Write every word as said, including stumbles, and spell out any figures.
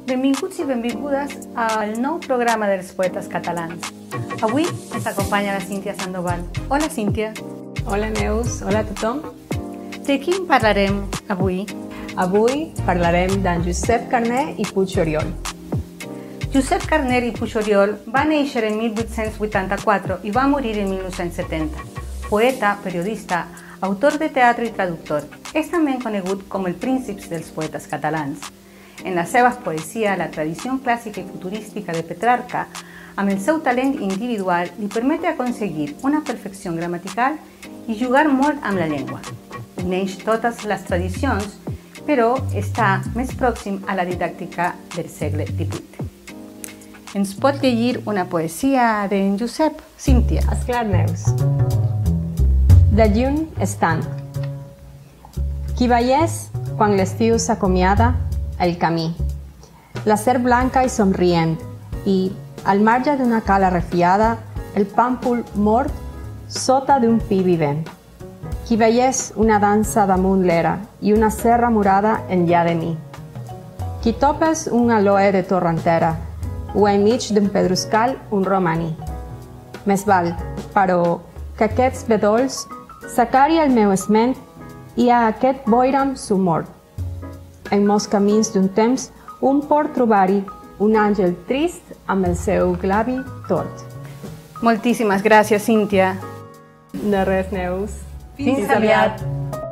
Benvinguts i benvingudes al nou programa dels poetes catalans. Avui ens acompanya la Cíntia Sandoval. Hola, Cíntia. Hola, Neus. Hola a tothom. De qui parlarem avui? Avui parlarem d'en Josep Carner i Puig-Oriol. Josep Carner i Puig-Oriol va néixer en mil vuit-cents vuitanta-quatre i va morir en mil nou-cents setanta. Poeta, periodista, autor de teatre i traductor. És també conegut com el príncip dels poetes catalans. En la seva poesia, la tradició clàssica i futurística de Petrarca, amb el seu talent individual, li permet aconseguir una perfecció gramatical i jugar molt amb la llengua. Uneix totes les tradicions, però està més pròxim a la didàctica del segle divuit. Ens pot llegir una poesia d'en Josep? Cíntia. Esclar, Neus. De lluny estant. Qui veiés, quan l'estiu s'acomiada, el camí. La serp blanca i somrient, i, al marge d'una cala refiada, el pàmpol mort sota d'un pi vivent. Qui veiés una dansa damunt l'era i una serra morada enllà de mi. Qui topes un aloe de torrentera, o enmig d'un pedruscal un romaní. Més val, però, que aquests bedolls s'acari el meu esment i a aquest boiram s'ho mort. En molts camins d'un temps, un pot trobar-hi un àngel trist amb el seu glavi tort. Moltíssimes gràcies, Cíntia. De res, Neus. Fins aviat!